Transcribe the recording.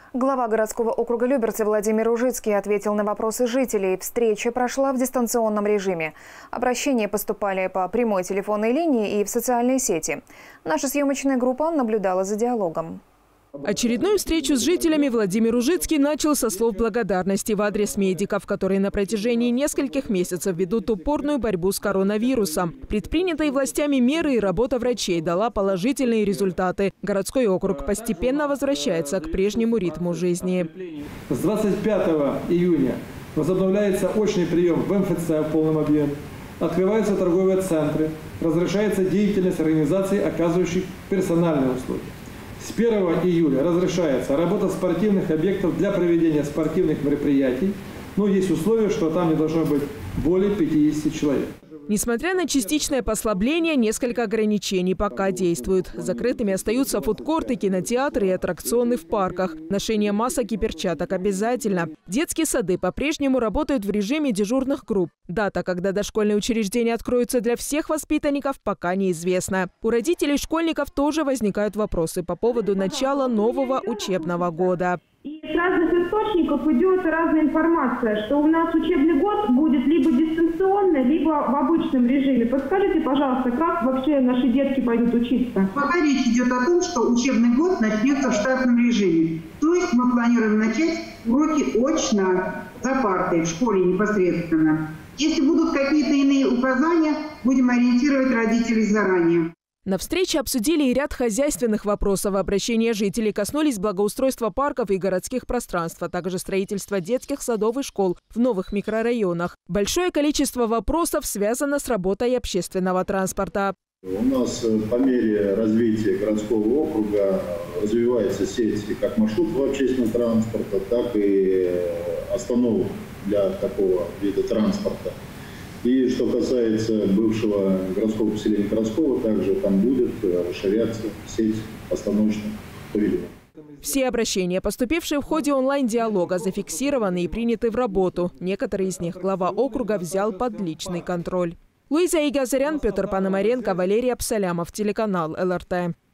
Глава городского округа Люберцы Владимир Ужицкий ответил на вопросы жителей. Встреча прошла в дистанционном режиме. Обращения поступали по прямой телефонной линии и в социальные сети. Наша съемочная группа наблюдала за диалогом. Очередную встречу с жителями Владимир Ужицкий начал со слов благодарности в адрес медиков, которые на протяжении нескольких месяцев ведут упорную борьбу с коронавирусом. Предпринятые властями меры и работа врачей дала положительные результаты. Городской округ постепенно возвращается к прежнему ритму жизни. С 25 июня возобновляется очный прием в МФЦ в полном объеме. Открываются торговые центры. Разрешается деятельность организаций, оказывающих персональные услуги. С 1 июля разрешается работа спортивных объектов для проведения спортивных мероприятий. Но есть условие, что там не должно быть более 50 человек. Несмотря на частичное послабление, несколько ограничений пока действуют. Закрытыми остаются фудкорты, кинотеатры и аттракционы в парках. Ношение масок и перчаток обязательно. Детские сады по-прежнему работают в режиме дежурных групп. Дата, когда дошкольные учреждения откроются для всех воспитанников, пока неизвестна. У родителей школьников тоже возникают вопросы по поводу начала нового учебного года. И с разных источников идет разная информация, что у нас учебный год будет либо дистанционно, либо в обычном режиме. Подскажите, пожалуйста, как вообще наши детки пойдут учиться? Пока речь идет о том, что учебный год начнется в штатном режиме. То есть мы планируем начать уроки очно, за партой, в школе непосредственно. Если будут какие-то иные указания, будем ориентировать родителей заранее. На встрече обсудили и ряд хозяйственных вопросов. Обращения жителей коснулись благоустройства парков и городских пространств, а также строительства детских садов и школ в новых микрорайонах. Большое количество вопросов связано с работой общественного транспорта. У нас по мере развития городского округа развивается сеть как маршрутов общественного транспорта, так и остановок для такого вида транспорта. И что касается бывшего городского поселения Городского, также там будет расширяться сеть остановочных павильонов. Все обращения, поступившие в ходе онлайн-диалога, зафиксированы и приняты в работу. Некоторые из них глава округа взял под личный контроль. Луиза Игазарян, Петр Пономаренко, Валерий Абсалямов, телеканал ЛРТ.